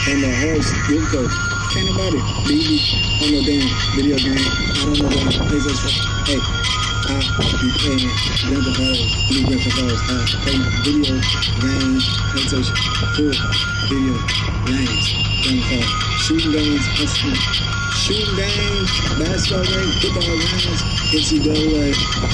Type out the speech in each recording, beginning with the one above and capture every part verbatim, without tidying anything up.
And the horse, Wilco. Can't nobody beat me on no damn video game. I don't know what PlayStation. Hey, I be playing Grand Theft Auto, New Grand Theft Auto. I play video games, PlayStation four, video games, Grand Theft Auto. Shooting games, hustling. Shooting games, basketball games, football games, N C double A,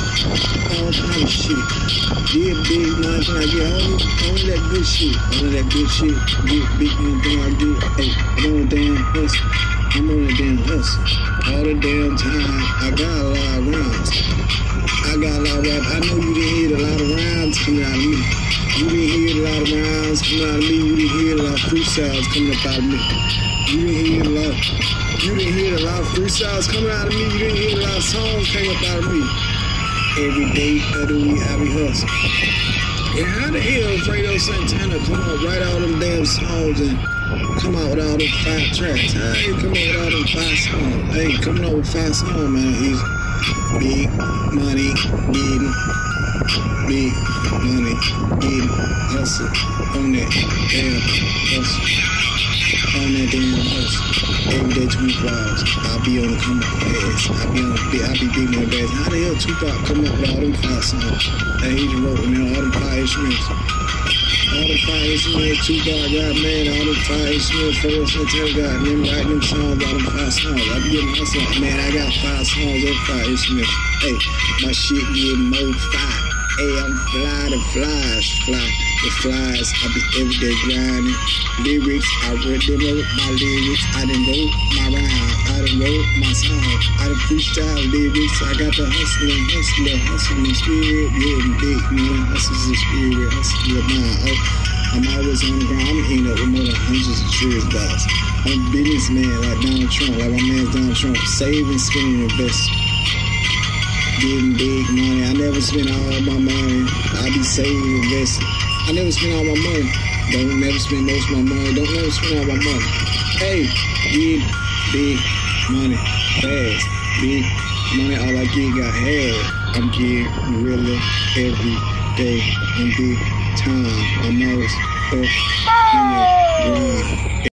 all kind of shit. Get big money, can I get all, all of that good shit? All of that good shit, get big money, can I get? Hey, I'm on a damn hustle. I'm on a damn hustle. All the damn time, I got a lot of rounds. I got a lot of rap. I know you didn't hear a lot of rounds coming out of me. You didn't hear a lot of rounds coming out of me. You didn't hear a lot of freestyles coming up out of me. You didn't hear a lot. You didn't hear a lot of freestyles coming out of me. You didn't hear a lot of songs came up out of me. Every day of the week, I be hustling. And how the hell Fredo Santana come out, write all them damn songs and come out with all them five tracks? How he come out with all them five songs? Hey, coming out with five songs, man. He's big money, getting big money, getting hustle on that damn hustle. On that damn hustle. Every day, twenty-four hours. I'll be on the come up ass. I'll be on the I'll be big on the ass. How the hell Tupac come up with all them five songs that he just wrote, man? All them five instruments. All them five instruments. Tupac got, man. All them five instruments. Fredo Santana got them writing them songs, all them five songs. I be getting my song. Man, I got five songs and five instruments. Hey, my shit getting more fire. Hey, I'm fly, the flies fly. The flies, I be every day grinding. Lyrics, I read them wrote my lyrics. I done wrote my rhyme. I done wrote my song. I done freestyle lyrics. I got the hustling, hustling, hustling spirit. Getting big, man. Hustle's the spirit, hustling mind. Oh, I'm always on the ground. I'm eating up with more than hundreds of trillions of dollars. I'm a businessman like Donald Trump, like my man Donald Trump. Saving, spending, investing. Getting big money. I never spend all my money. I be saving, investing. I never spend all my money. Don't never spend most of my money. Don't never spend all my money. Hey, get big money fast. Big money, all I get got had. I'm getting really every day in big time. I'm always up in the grind.